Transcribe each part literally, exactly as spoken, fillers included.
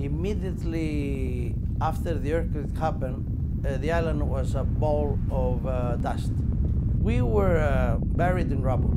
Immediately after the earthquake happened, uh, the island was a ball of uh, dust. We were uh, buried in rubble.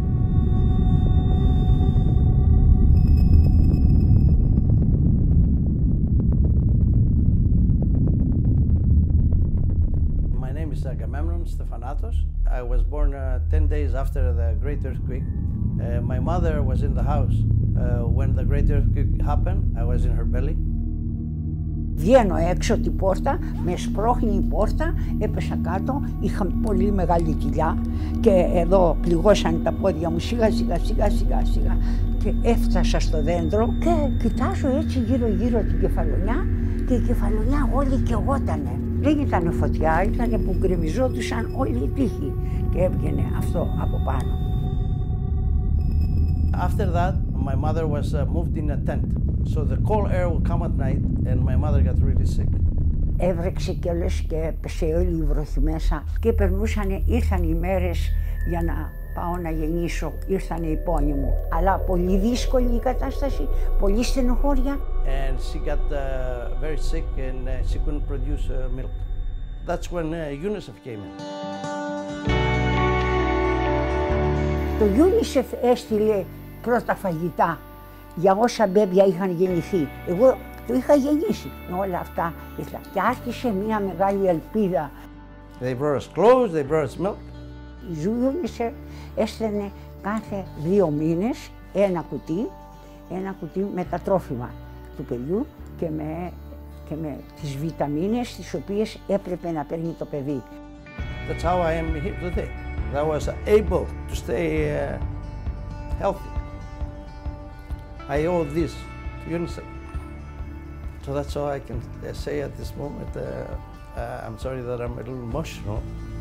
My name is Agamemnon Stefanatos. I was born uh, ten days after the great earthquake. Uh, my mother was in the house uh, when the great earthquake happened. I was in her belly. Βγαίνω έξω την πόρτα, με σπρώχνει η πόρτα, έπεσα κάτω, είχα πολύ μεγάλη κοιλιά και εδώ πληγώσαν τα πόδια μου σιγά σιγά σιγά σιγά σιγά και έφτασα στο δέντρο και κοιτάζω έτσι γύρω γύρω την κεφαλονιά και η κεφαλονιά όλη καιγότανε. Δεν ήταν φωτιά, ήταν που γκρεμιζόντουσαν όλη η τύχη και έβγαινε αυτό από πάνω. After that, my mother was uh, moved in a tent. So the cold air would come at night and my mother got really sick. Έβρεξε κιόλας και έπεσε όλη η βροχή μέσα και περνούσαν, ήρθαν οι μέρες για να πάω να γεννήσω, ήρθαν οι πόνοι μου. Αλλά πολύ δύσκολη η κατάσταση, πολύ στενοχώρια. And she got uh, very sick and uh, she couldn't produce uh, milk. That's when uh, UNICEF came in. Το UNICEF έστειλε πρώτα φαγητά για όσα μπέμπια είχαν γεννηθεί. Εγώ το είχα γεννήσει με όλα αυτά και άρχισε μια μεγάλη ελπίδα. They brought us clothes, they brought us milk. Η UNICEF έστελνε κάθε δύο μήνες ένα κουτί, ένα κουτί με τα τρόφιμα του παιδιού και με, και με τις βιταμίνες τις οποίες έπρεπε να παίρνει το παιδί. That's how I am here today. I was able to stay uh, healthy. I owe this to UNICEF. So that's all I can say at this moment. Uh, uh, I'm sorry that I'm a little emotional.